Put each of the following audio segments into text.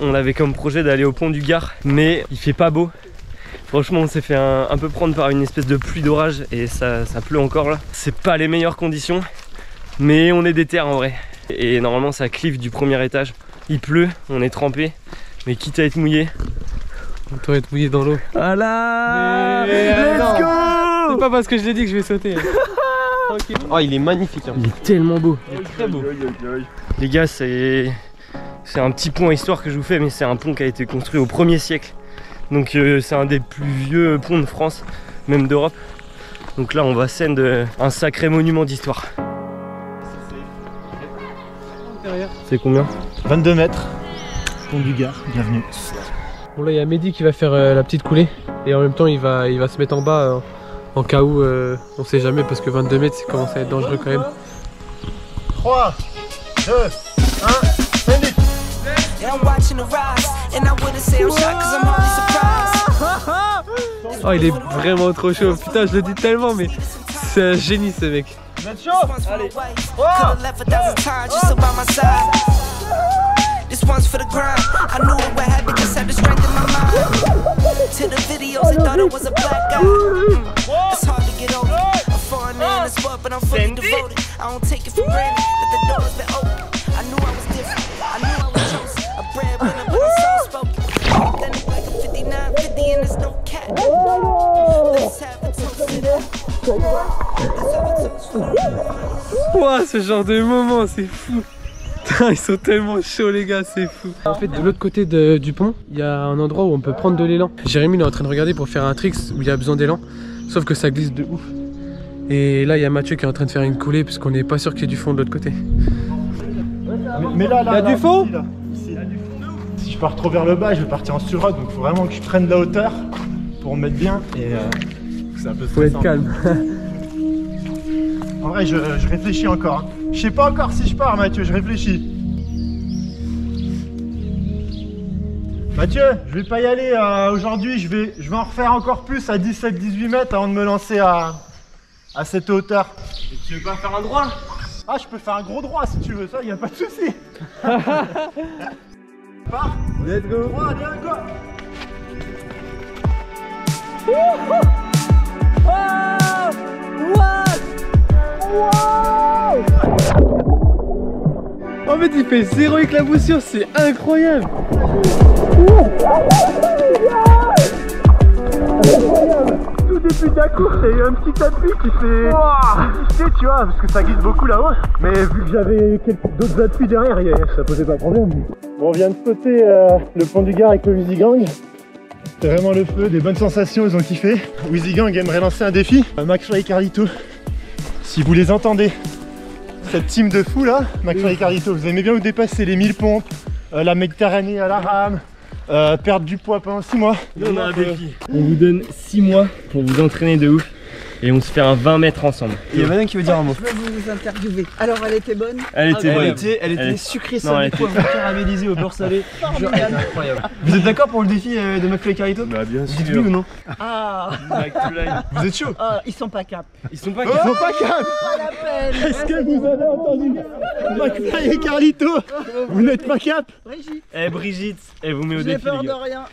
on avait comme projet d'aller au pont du Gard, mais il fait pas beau. Franchement, on s'est fait un peu prendre par une espèce de pluie d'orage et ça pleut encore là. C'est pas les meilleures conditions, mais on est déter en vrai. Et normalement, ça clive du premier étage. Il pleut, on est trempé, mais quitte à être mouillé. Autant être mouillé dans l'eau. Voilà. Let's go. C'est pas parce que je l'ai dit que je vais sauter. Oh, il est magnifique. Hein. Il est tellement beau. Il est très beau. Les gars, c'est un petit pont histoire que je vous fais, mais c'est un pont qui a été construit au 1er siècle. Donc c'est un des plus vieux ponts de France, même d'Europe. Donc là, on va scène un sacré monument d'histoire. C'est combien? 22 mètres. Pont du Gard, bienvenue. Bon là il y a Mehdi qui va faire la petite coulée et en même temps il va se mettre en bas en cas où on sait jamais parce que 22 mètres ça commence à être dangereux quand même. 3, 2, 1, c'est vite. Oh il est vraiment trop chaud, putain je le dis tellement mais c'est un génie ce mec. Vous êtes chaud? Allez. 3, This one's for the grind. I knew it would happen, just had the strength in my mind. To the videos, I thought it was a black guy. It's hard to get over. A foreigner in the sport, but I'm fully devoted. I don't take it for granted, but the door's been open. I knew I was different. I knew I was chosen. A breadwinner, but I'm soft spoken. Then it's like a 59-50 and there's no cap. Let's have a toast to that. Let's have a toast for that. Ouah, ce genre de moment, c'est fou. Ils sont tellement chauds les gars, c'est fou. En fait de l'autre côté du pont, il y a un endroit où on peut prendre de l'élan. Jérémy il est en train de regarder pour faire un tricks où il y a besoin d'élan. Sauf que ça glisse de ouf. Et là il y a Mathieu qui est en train de faire une coulée puisqu'on n'est pas sûr qu'il y ait du fond de l'autre côté. Mais là, il y a du fond ici, là. Ici. Si je pars trop vers le bas, je vais partir en surrock, donc il faut vraiment que je prenne de la hauteur pour me mettre bien et c'est un peu stressant. Faut être calme. En vrai, je réfléchis encore. Hein. Je sais pas encore si je pars, Mathieu, je réfléchis. Mathieu, je vais pas y aller aujourd'hui, je vais en refaire encore plus à 17-18 mètres avant de me lancer à cette hauteur. Et tu veux pas faire un droit? Ah, je peux faire un gros droit si tu veux, ça, y a pas de souci. Pars. Let's go. 3, 2, go. En fait il fait zéro éclaboussure, c'est incroyable. Tout début de la course, il y a eu un petit appui qui fait assister, tu vois, parce que ça glisse beaucoup là-haut. Mais vu que j'avais d'autres appuis derrière, ça posait pas de problème. Bon, on vient de sauter le pont du Gard avec le Wheezy Gang. C'est vraiment le feu, des bonnes sensations, ils ont kiffé. Wheezy Gang aimerait lancer un défi. McFly et Carlito, si vous les entendez, cette team de fous là, McFly et Carlito, vous aimez bien vous dépasser les 1000 pompes, la Méditerranée à la rame, perdre du poids pendant 6 mois. On a un défi. On vous donne 6 mois pour vous entraîner de ouf. Et on se fait un 20 mètres ensemble. Il y a Madame qui veut dire un mot. Je veux vous interviewer. Alors elle était bonne? Elle était bonne. Elle était sucrée, Non, elle salée, poivre caramélisée au beurre salé. Incroyable. Vous êtes d'accord pour le défi de McFly et Carlito? Bah bien sûr. Dites oui ou non? Ah, Vous êtes chaud? ils sont pas cap. Ils sont pas Ils sont pas calmes. Pas la peine. Est-ce que vous avez entendu McFly et Carlito? Vous n'êtes pas cap? Brigitte, Eh Brigitte, elle vous met au j'ai défi peur les de gars. rien.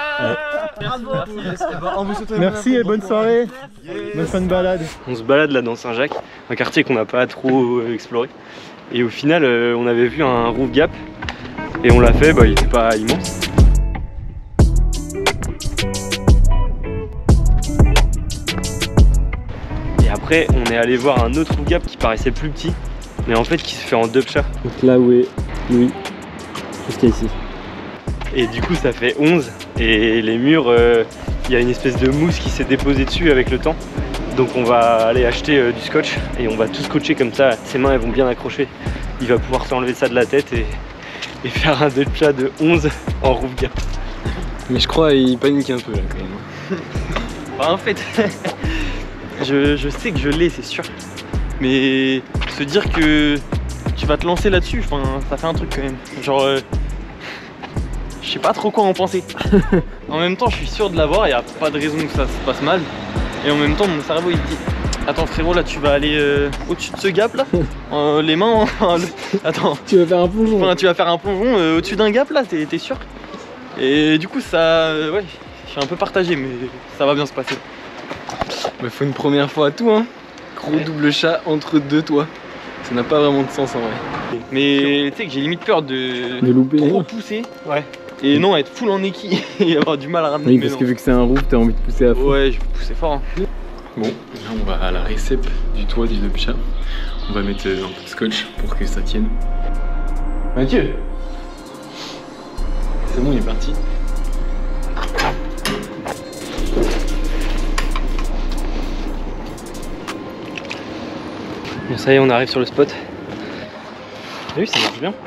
Bravo. On vous souhaite Merci et bonne soirée. Bonne fin de balade. On se balade là dans Saint-Jacques, un quartier qu'on n'a pas trop exploré. Et au final, on avait vu un roof gap et on l'a fait, bah, il était pas immense. Et après, on est allé voir un autre roof gap qui paraissait plus petit, mais en fait qui se fait en deux chats. Donc là où est Louis, jusqu'à ici. Et du coup, ça fait 11 et les murs, il y a une espèce de mousse qui s'est déposée dessus avec le temps. Donc on va aller acheter du scotch et on va tout scotcher comme ça, ses mains elles vont bien accrocher. Il va pouvoir s'enlever ça de la tête et faire un delta de 11 en roof gap. Mais je crois qu'il panique un peu là quand même. Bah, en fait, je sais que je l'ai, c'est sûr. Mais se dire que tu vas te lancer là-dessus, ça fait un truc quand même. Genre, je sais pas trop quoi en penser. En même temps, je suis sûr de l'avoir, il n'y a pas de raison que ça se passe mal. Et en même temps, mon cerveau il dit attends frérot, là tu vas aller au-dessus de ce gap là, les mains, attends. Tu vas faire un plongeon. Enfin, tu vas faire un plongeon au-dessus d'un gap là, t'es sûr? Et du coup ça, ouais, je suis un peu partagé mais ça va bien se passer. Bah faut une première fois à tout hein. Gros double chat entre deux toits. Ça n'a pas vraiment de sens en vrai. Mais tu sais que j'ai limite peur de louper trop pousser. Ouais. Et non, être full en équille et avoir du mal à ramener. Oui, parce que vu que c'est un roof, t'as envie de pousser à fond. Ouais, je vais pousser fort. Hein. Bon, là on va à la récep du toit du double chat. On va mettre un peu de scotch pour que ça tienne. Mathieu! C'est bon, il est parti. Bon, ça y est, on arrive sur le spot. T'as vu, ça marche bien.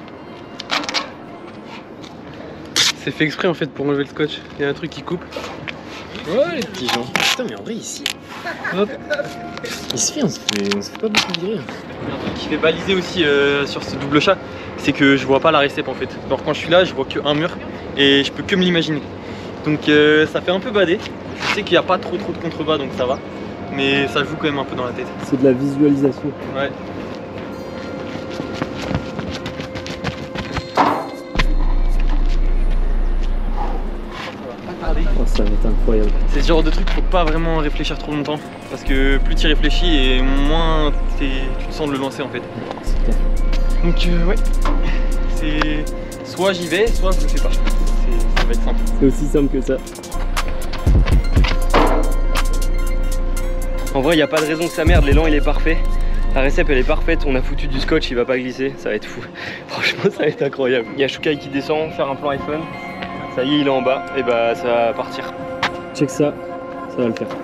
C'est fait exprès en fait pour enlever le scotch. Il y a un truc qui coupe. Ouais, les petits gens. Putain, mais en vrai, ici. Hop. Ici, on se fait pas beaucoup virer. Il y a un truc qui fait baliser aussi sur ce double chat, c'est que je vois pas la récep en fait. Alors quand je suis là, je vois qu'un mur et je peux que me l'imaginer. Donc ça fait un peu bader. Je sais qu'il n'y a pas trop de contrebas donc ça va. Mais ça joue quand même un peu dans la tête. C'est de la visualisation. Ouais. Oh, ça va être incroyable. C'est ce genre de truc, faut pas vraiment réfléchir trop longtemps. Parce que plus tu y réfléchis et moins tu te sens de le lancer en fait. Donc ouais. C'est soit j'y vais, soit je le fais pas. Ça va être simple. C'est aussi simple que ça. En vrai, il n'y a pas de raison que ça merde, l'élan il est parfait. La récep elle est parfaite, on a foutu du scotch, il va pas glisser, ça va être fou. Franchement, ça va être incroyable. Il y a Shukai qui descend, faire un plan iPhone. Ça y est, il est en bas, et bah ça va partir. Check ça, ça va le faire.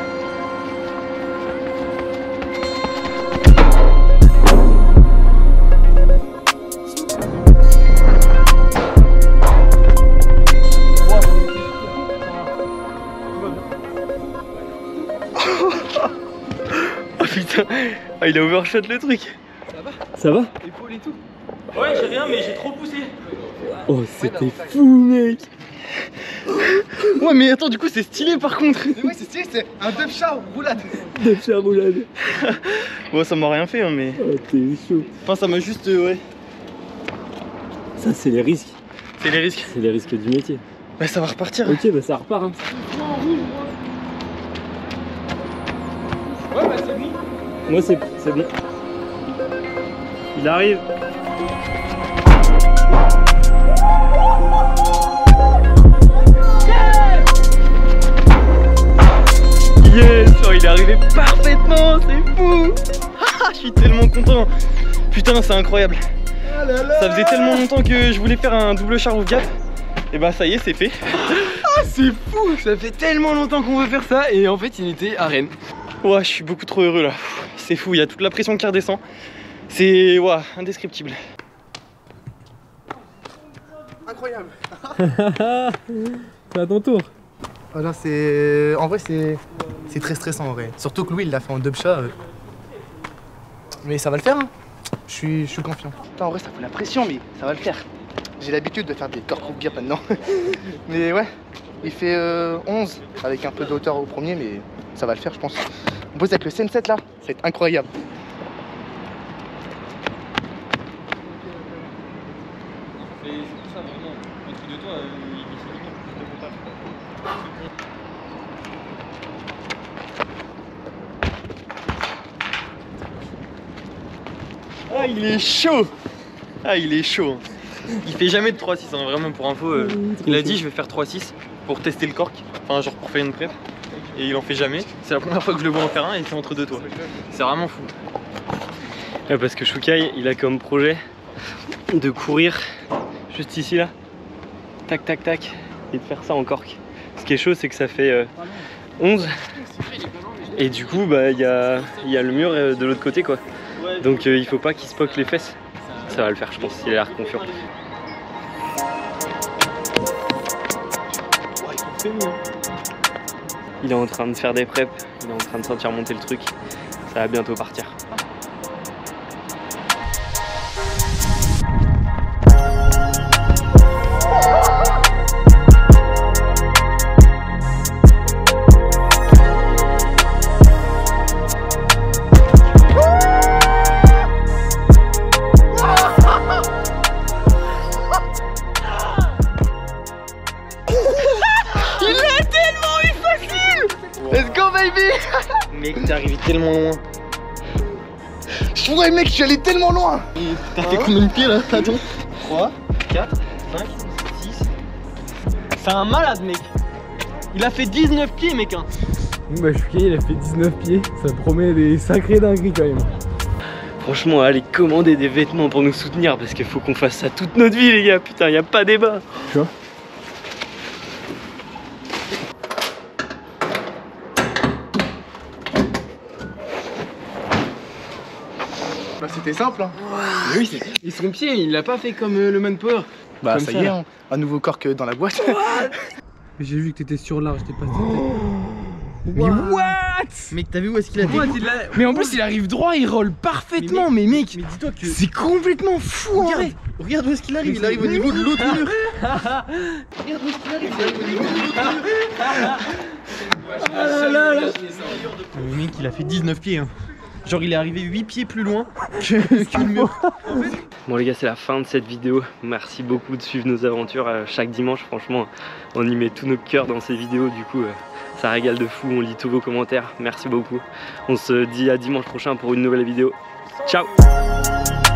Oh putain, ah, il a overshot le truc. Ça va? Épaule et tout. Ouais, j'ai rien, mais j'ai trop poussé. Oh, c'était fou, mec! Ouais, mais attends, du coup, c'est stylé par contre. Mais ouais, c'est stylé, c'est un dub chat roulade. Dub chat roulade. Bon, ça m'a rien fait, hein, mais. Oh, t'es chaud. Enfin, ça m'a juste. Ouais. Ça, c'est les risques. C'est les risques. C'est les risques du métier. Bah, ça va repartir. Ok, bah ça repart. Hein. Ouais, bah, c'est bon. Moi, c'est bon. Il arrive. Yes, oh, il est arrivé parfaitement, c'est fou. Je suis tellement content. Putain, c'est incroyable. Ça faisait tellement longtemps que je voulais faire un double char roof gap. Et bah ça y est, c'est fait. Ah, c'est fou! Ça fait tellement longtemps qu'on veut faire ça et en fait, il était à Rennes. Ouais, je suis beaucoup trop heureux là. C'est fou, il y a toute la pression qui redescend. C'est ouais, indescriptible. Incroyable. C'est à ton tour. Voilà, c'est. En vrai, c'est très stressant en vrai. Surtout que Louis, il l'a fait en dub chat. Mais ça va le faire, hein. Je suis confiant. Putain, en vrai, ça fout la pression, mais ça va le faire. J'ai l'habitude de faire des corps roof gap maintenant. Mais ouais, il fait 11 avec un peu de hauteur au premier, mais ça va le faire, je pense. On pose avec le Senset là, ça va être incroyable. Ah, il est chaud. Ah, il est chaud. Il fait jamais de 3-6, hein. Vraiment pour info. Il a dit je vais faire 3-6 pour tester le cork. Enfin, genre pour faire une prep. Et il en fait jamais. C'est la première fois que je le vois en faire un et c'est entre deux toits. C'est vraiment fou. Ouais, parce que Shukai, il a comme projet de courir juste ici là. Tac, tac, tac. Et de faire ça en cork. Ce qui est chaud, c'est que ça fait 11. Et du coup, bah, il y a le mur de l'autre côté quoi. Donc il faut pas qu'il se poque les fesses. Ça va le faire, je pense, il a l'air confiant. Il est en train de faire des preps, il est en train de sentir monter le truc. Ça va bientôt partir. Let's go baby. Mec, t'es arrivé tellement loin. Ouais mec, je suis allé tellement loin. T'as fait combien de pieds là? Attends. 3, 4, 5, 6. C'est un malade mec. Il a fait 19 pieds mec hein. Bah je suis il a fait 19 pieds, ça promet des sacrés dingueries quand même. Franchement, allez commander des vêtements pour nous soutenir parce qu'il faut qu'on fasse ça toute notre vie les gars, putain, y a pas débat. Tu vois? Bah c'était simple hein. Oui, et son pied, il l'a pas fait comme le Manpower. Bah Comme ça ça, y est, là. hein. Un nouveau corps que dans la boîte. J'ai vu que t'étais sur large, t'es passé. Mais what? Mec, t'as vu où est-ce qu'il a fait? Mais en plus, il arrive droit, il roule parfaitement. Mais mec, dis-toi que. c'est complètement fou. Regarde, regarde où est-ce qu'il arrive, il arrive au niveau de l'autre mur. Regarde où est-ce qu'il arrive, il arrive au niveau de l'autre mur. Le mec, il a fait 19 pieds. Hein. Genre, il est arrivé 8 pieds plus loin que le mur. Bon les gars, c'est la fin de cette vidéo. Merci beaucoup de suivre nos aventures chaque dimanche. Franchement, on y met tous nos cœurs dans ces vidéos. Du coup, ça régale de fou. On lit tous vos commentaires. Merci beaucoup. On se dit à dimanche prochain pour une nouvelle vidéo. Ciao!